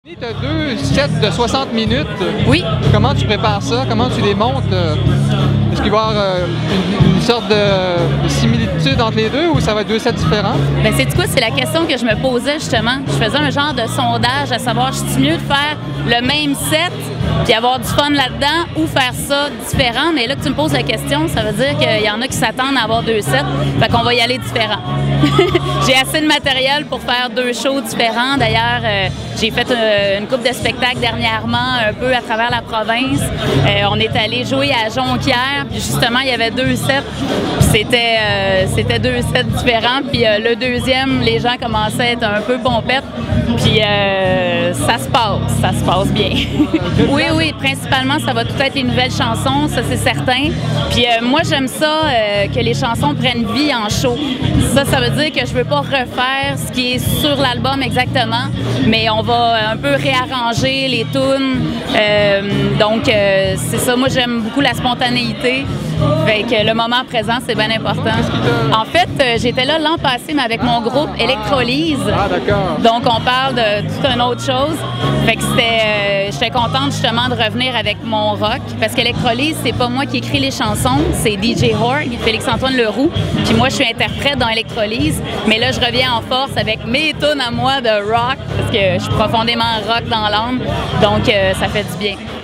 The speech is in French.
Tu as 2 sets de 60 minutes. Oui. Comment tu prépares ça? Comment tu les montes? Est-ce qu'il va y avoir une sorte de similitude entre les deux ou ça va être 2 sets différents? Bien, c'est quoi? C'est la question que je me posais justement. Je faisais un genre de sondage à savoir si c'est mieux de faire le même set puis avoir du fun là-dedans ou faire ça différent. Mais là que tu me poses la question, ça veut dire qu'il y en a qui s'attendent à avoir 2 sets. Fait qu'on va y aller différent. J'ai assez de matériel pour faire 2 shows différents. D'ailleurs, j'ai fait une couple de spectacles dernièrement, un peu à travers la province. On est allé jouer à Jonquière, puis justement, il y avait 2 sets. C'était 2 sets différents. Puis le deuxième, les gens commençaient à être un peu pompettes. Puis ça se passe bien. Oui, principalement, ça va tout être les nouvelles chansons, ça c'est certain. Puis moi, j'aime ça, que les chansons prennent vie en show. Ça veut dire que je veux pas refaire ce qui est sur l'album exactement, mais on va un peu réarranger les tunes. Donc, c'est ça, moi j'aime beaucoup la spontanéité. Fait que le moment présent, c'est bien important. En fait, j'étais là l'an passé, mais avec mon groupe Électrolyse. Ah, d'accord. Donc, on parle de toute une autre chose. Fait que j'étais contente justement de revenir avec mon rock. Parce qu'Électrolyse, c'est pas moi qui écris les chansons, c'est DJ Horg, Félix-Antoine Leroux. Puis moi, je suis interprète dans Électrolyse. Mais là, je reviens en force avec mes tunes à moi de rock, parce que je suis profondément rock dans l'âme. Donc, ça fait du bien.